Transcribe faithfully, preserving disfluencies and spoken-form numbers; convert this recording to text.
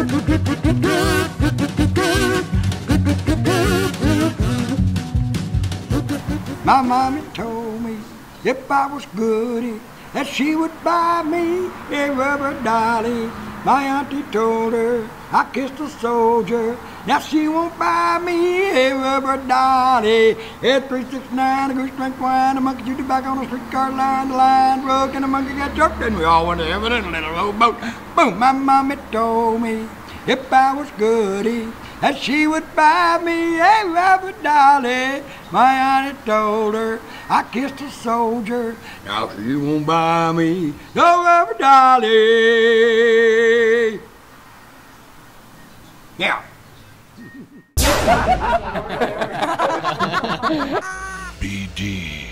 My mommy told me if I was goody that she would buy me a rubber dolly. My auntie told her I kissed a soldier. Now she won't buy me a rubber dolly. At three six nine, a goose drank wine, a monkey chewed tobacco on a streetcar line, the line broke and the monkey got choked, and we all went to heaven in a little rowboat. Boom! My mommy told me if I was goody that she would buy me a rubber dolly. My auntie told her I kissed a soldier. Now she won't buy me no rubber dolly. Yeah. B D